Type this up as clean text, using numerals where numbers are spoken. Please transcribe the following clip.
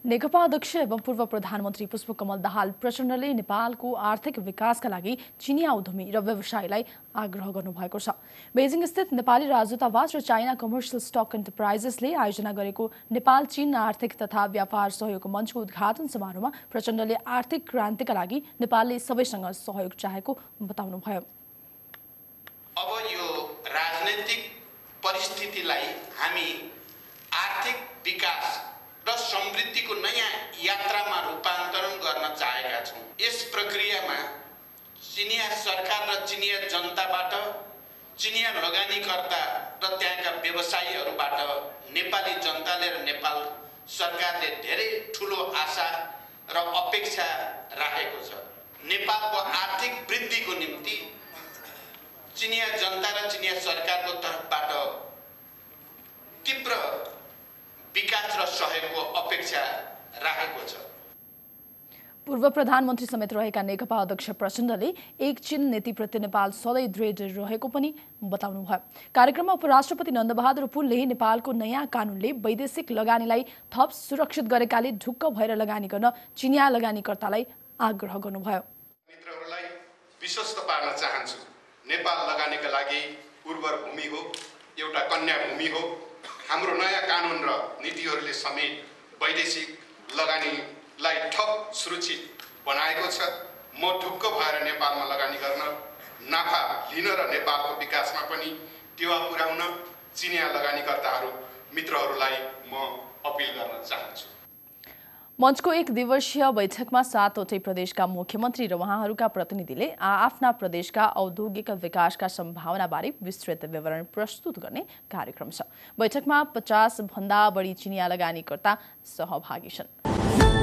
नेकपा अध्यक्ष एवं पूर्व प्रधानमन्त्री पुष्पकमल दाहाल प्रचण्डले नेपालको आर्थिक विकासका लागि चिनिया उद्यमी र व्यवसायीलाई आग्रह गर्नुभएको छ। बेजिङ स्थित नेपाली राजदूतावास र चाइना कमर्सियल स्टक एन्टरप्राइजेसले आयोजना गरेको नेपाल चीन आर्थिक तथा व्यापार सहयोग मञ्चको उद्घाटन समारोहमा प्रचण्डले आर्थिक क्रान्तिका लागि नेपालले सबैसँग सहयोग चाहेको बताउनुभयो। अब यो राजनीतिक परिस्थितिलाई हामी आर्थिक विकास र समृद्धिको नयाँ यात्रामा रूपान्तरण गर्न चाहेका छौँ। यस प्रक्रियामा चिनिया सरकार र चिनिया जनताबाट, चिनिया लगानीकर्ता र त्यहाँका व्यवसायीहरूबाट नेपाली जनताले र नेपाल सरकारले धेरै ठुलो आशा र अपेक्षा राखेको छ। नेपालको आर्थिक वृद्धिको निम्ति चिनिया जनता र चिनिया सरकारको तर्फबाट तीव्र विकास र सहयोगको अपेक्षा राखेको छ। पूर्व प्रधानमन्त्री समेत रहेका नेकपा अध्यक्ष प्रचण्डले एक चीन नीतिप्रति नेपाल सधैँ दृढ रहेको पनि बताउनुभयो। कार्यक्रममा उपराष्ट्रपति नन्दबहादुर पुनले नेपालको नयाँ कानूनले वैदेशिक लगानीलाई थप सुरक्षित गरेकाले ढुक्क भएर लगानी गर्न चिनिया लगानीकर्तालाई आग्रह गर्नुभयो। मित्रहरूलाई विश्वस्त पार्न चाहन्छु। नेपाल लगानीका लागि उर्वर भूमि हो, एउटा कन्या भूमि हो। हाम्रो नयाँ कानुन र नीतिहरूले समेत वैदेशिक लगानीलाई थप सुरक्षित बनाएको छ। म ढुक्क भएर नेपालमा लगानी गर्न, नाफा लिन र नेपालको विकासमा पनि टेवा पुर्याउन चिनिया लगानीकर्ताहरू मित्रहरूलाई म अपिल गर्न चाहन्छु। मञ्चको एक दिवसीय बैठकमा 7वटै प्रदेशका मुख्यमन्त्री र उहाँहरूका प्रतिनिधिले आफ्ना प्रदेशका औद्योगिक विकासका सम्भावनाबारे विस्तृत विवरण प्रस्तुत गर्ने कार्यक्रम छ। बैठकमा 50 भन्दा बढी चिनिया लगानीकर्ता सहभागी छन्।